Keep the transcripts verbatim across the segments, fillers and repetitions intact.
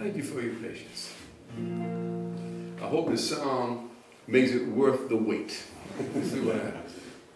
Thank you for your patience. I hope this song makes it worth the wait. Let's see what happens.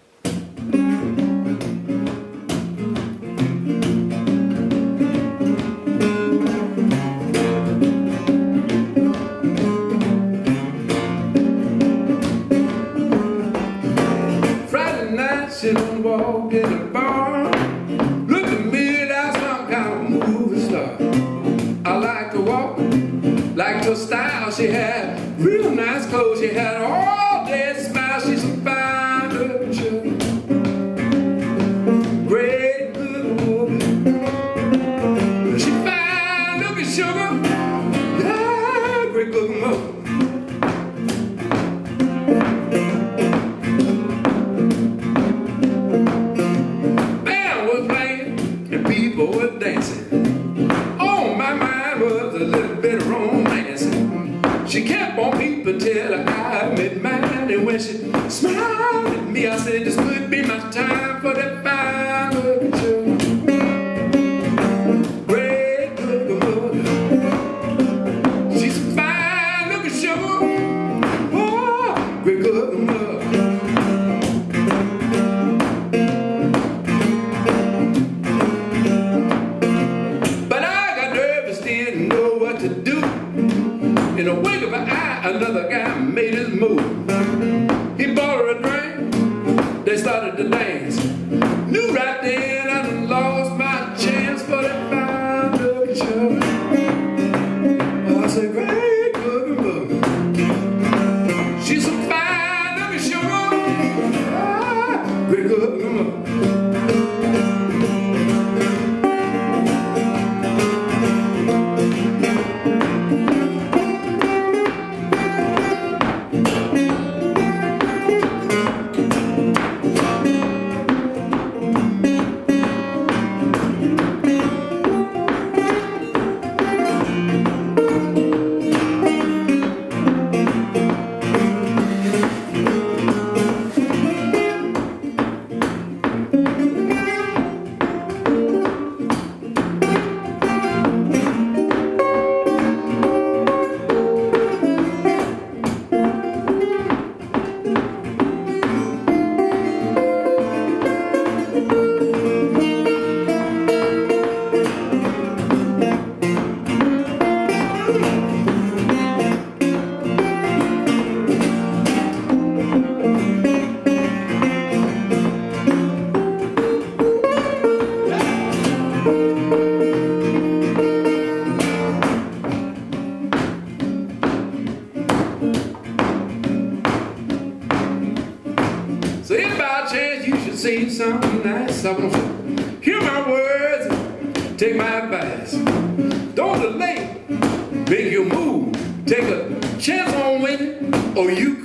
Friday night, sitting on the wall in the bar. Look at me, that's some kind of movie star. I like to walk, like her style. She had real nice clothes. She had all day smile. She's a fine little sugar, great good woman. She fine looking sugar, yeah, great good woman. Band was playing and people were dancing. On my mind was a little bit of romance. She kept on peeping till I met mine. And when she smiled at me, I said, this could be my time for that fine looking sugar, great good mother. She's a fine looking sugar, oh, great good mother. But I got nervous, didn't know what to do. In a wink of an eye, another guy made his move. He bought her a drink, they started to dance. Knew right then I done lost my chance for that fine looking sugar. I said, great good mother. She's a fine looking sugar, ah, great good mother. So if by chance you should see something nice, I want you to hear my words and take my advice. Don't delay, make your move. Take a chance on winning, or you